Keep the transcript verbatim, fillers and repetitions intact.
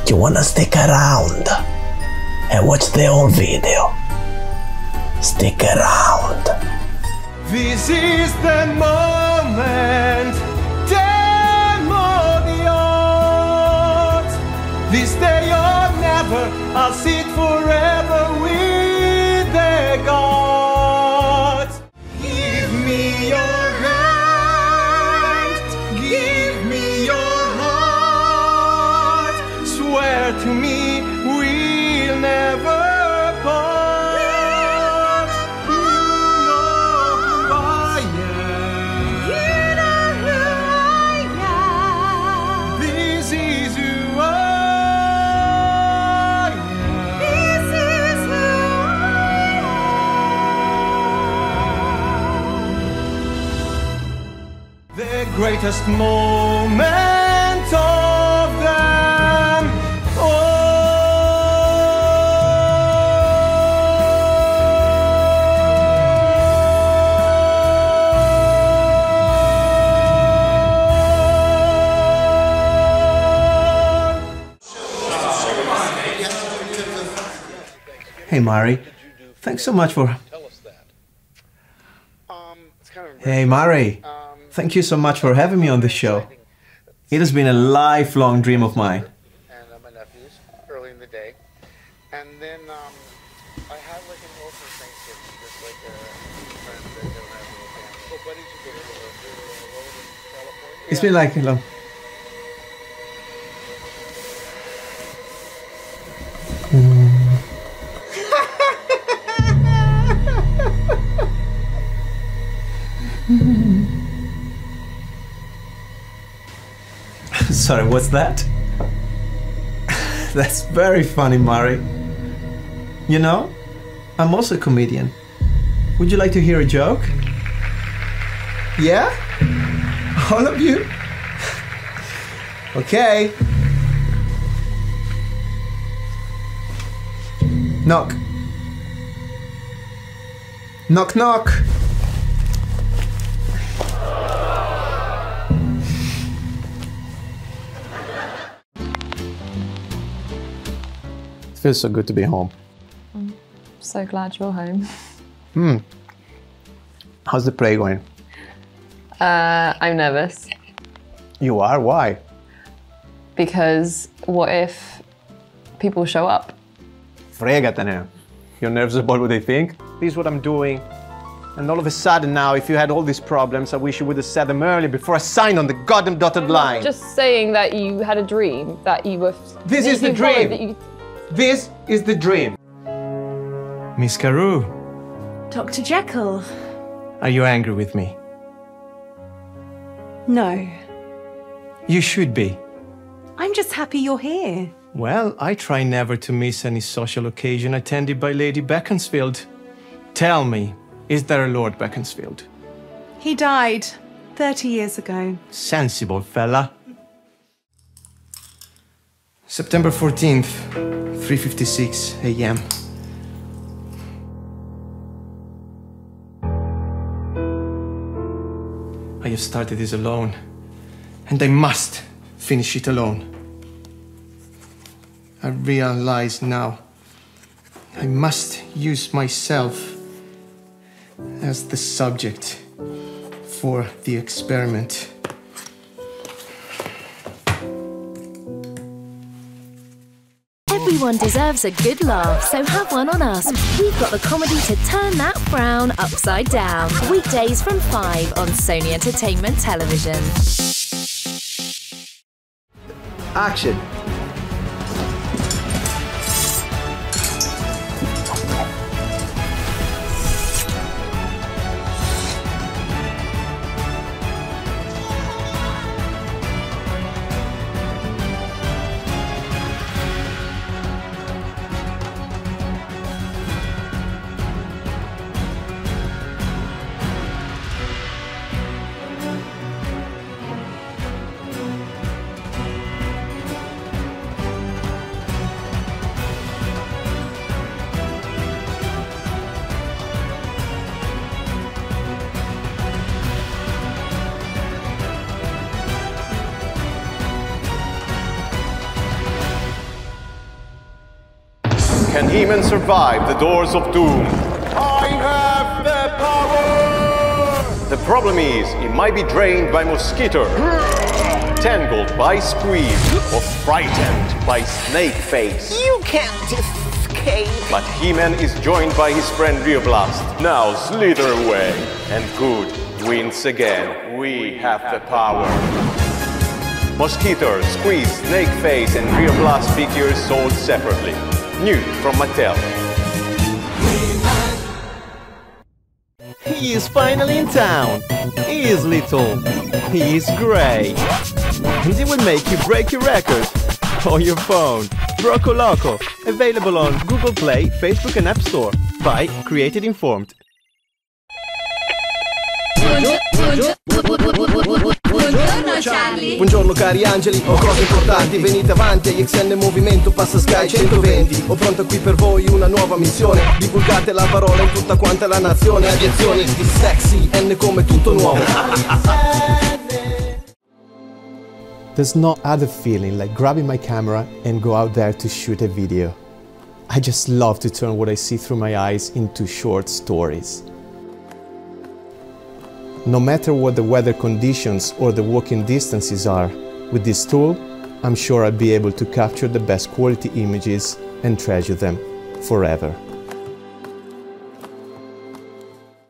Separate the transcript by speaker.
Speaker 1: you wanna stick around and watch the whole video, stick around.
Speaker 2: This is the moment, demo the odds. This day or never, I'll sit forever with the gods. Give me your hand, give me your heart. Swear to me we'll never part. The greatest moment of them all.
Speaker 3: Hey Mari, thanks so much for... Hey Mari, thank you so much for having me on the show. It has been a lifelong dream of mine.
Speaker 4: And uh, my nephews early in the day, and then um, I had like an orphan Thanksgiving, just like a friend that don't have a family. Oh, buddies, you go to the road in California.
Speaker 3: It's been like a long... Sorry, what's that? That's very funny, Mari. You know, I'm also a comedian. Would you like to hear a joke? Yeah? All of you? Okay. Knock. Knock, knock. It feels so good to be home.
Speaker 5: I'm so glad you're home.
Speaker 3: Hmm. How's the play going?
Speaker 5: Uh, I'm nervous.
Speaker 3: You are? Why?
Speaker 5: Because what if people show up?
Speaker 3: Fregatene. You're nervous about what they think? This is what I'm doing. And all of a sudden now, if you had all these problems, I wish you would have said them earlier before I signed on the goddamn dotted line.
Speaker 5: Just saying that you had a dream, that you were...
Speaker 3: This
Speaker 5: that
Speaker 3: is the
Speaker 5: you followed,
Speaker 3: dream.
Speaker 5: that you...
Speaker 3: This is the dream. Miss Carew,
Speaker 6: Doctor Jekyll?
Speaker 3: are you angry with me?
Speaker 6: No.
Speaker 3: You should be.
Speaker 6: I'm just happy you're here.
Speaker 3: Well, I try never to miss any social occasion attended by Lady Beaconsfield. Tell me, is there a Lord Beaconsfield?
Speaker 6: He died thirty years ago.
Speaker 3: Sensible fella. September fourteenth, three fifty-six a m I have started this alone, and I must finish it alone. I realize now I must use myself as the subject for the experiment.
Speaker 7: Everyone deserves a good laugh, so have one on us. We've got the comedy to turn that frown upside down. Weekdays from five on Sony Entertainment Television.
Speaker 3: Action! Can He-Man survive the doors of doom?
Speaker 2: I have the power!
Speaker 3: The problem is, it might be drained by Mosquito, tangled by Squeeze, or frightened by Snakeface.
Speaker 1: You can't escape.
Speaker 3: But He-Man is joined by his friend Rioblast. Now slither away, and good wins again. We have the power. Mosquito, Squeeze, Snakeface, and Rioblast figures sold separately. New from Mattel.
Speaker 2: He is finally in town. He is little. He is grey. And he will make you break your record. Or your phone. Broco Loco. Available on Google Play, Facebook and App Store. By Created Informed.
Speaker 8: Buongiorno Charlie.
Speaker 9: Buongiorno cari angeli, ho cose importanti, venite avanti, A X N Movimento passa Sky centoventi. Ho pronta qui per voi una nuova missione, divulgate la parola in tutta quanta la nazione. Aviazione di sexy, N come tutto nuovo.
Speaker 10: There's no other feeling like grabbing my camera and go out there to shoot a video. I just love to turn what I see through my eyes into short stories. No matter what the weather conditions or the walking distances are, with this tool, I'm sure I'll be able to capture the best quality images and treasure them forever.